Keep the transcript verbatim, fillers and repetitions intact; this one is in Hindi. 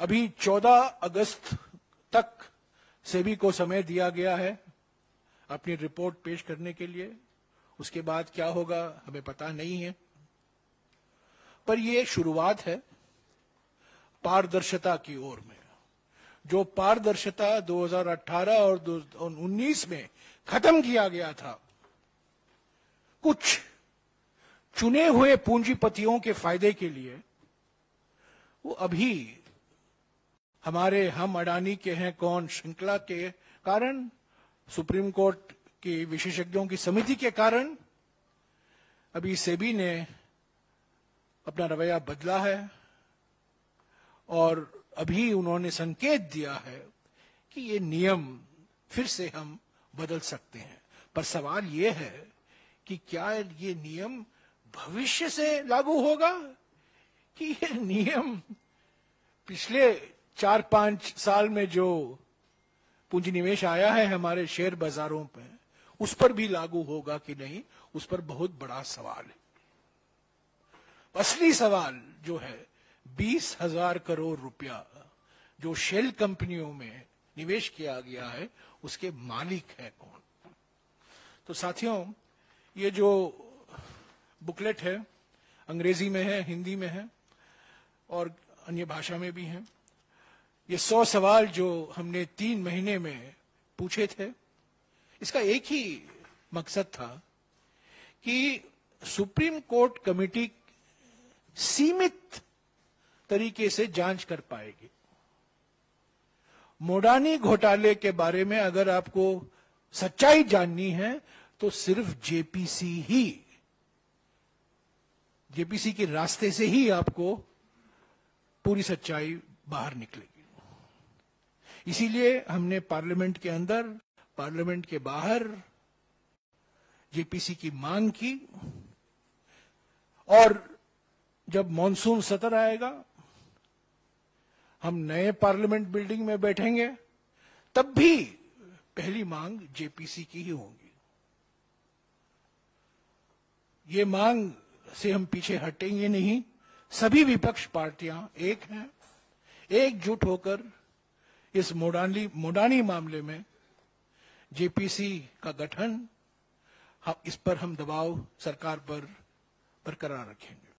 अभी चौदह अगस्त तक सेबी को समय दिया गया है अपनी रिपोर्ट पेश करने के लिए। उसके बाद क्या होगा हमें पता नहीं है, पर यह शुरुआत है पारदर्शिता की ओर में। जो पारदर्शिता दो हज़ार अठारह और उन्नीस में खत्म किया गया था, कुछ चुने हुए पूंजीपतियों के फायदे के लिए, वो अभी हमारे हम अडानी के हैं कौन श्रृंखला के कारण, सुप्रीम कोर्ट की विशेषज्ञों की समिति के कारण अभी सेबी ने अपना रवैया बदला है और अभी उन्होंने संकेत दिया है कि ये नियम फिर से हम बदल सकते हैं। पर सवाल ये है कि क्या ये नियम भविष्य से लागू होगा कि ये नियम पिछले चार पांच साल में जो पूंजी निवेश आया है हमारे शेयर बाजारों पे, उस पर भी लागू होगा कि नहीं, उस पर बहुत बड़ा सवाल है। असली सवाल जो है बीस हजार करोड़ रुपया जो शेल कंपनियों में निवेश किया गया है, उसके मालिक है कौन। तो साथियों, ये जो बुकलेट है अंग्रेजी में है, हिंदी में है और अन्य भाषा में भी है। ये सौ सवाल जो हमने तीन महीने में पूछे थे, इसका एक ही मकसद था कि सुप्रीम कोर्ट कमेटी सीमित तरीके से जांच कर पाएगी। मोडानी घोटाले के बारे में अगर आपको सच्चाई जाननी है तो सिर्फ जेपीसी ही, जेपीसी के रास्ते से ही आपको पूरी सच्चाई बाहर निकलेगी। इसीलिए हमने पार्लियामेंट के अंदर, पार्लियामेंट के बाहर जेपीसी की मांग की और जब मॉनसून सत्र आएगा, हम नए पार्लियामेंट बिल्डिंग में बैठेंगे, तब भी पहली मांग जेपीसी की ही होगी। ये मांग से हम पीछे हटेंगे नहीं। सभी विपक्ष पार्टियां एक हैं, एकजुट होकर इस मोडानी मोडानी मामले में जेपीसी का गठन, इस पर हम दबाव सरकार पर बरकरार रखेंगे।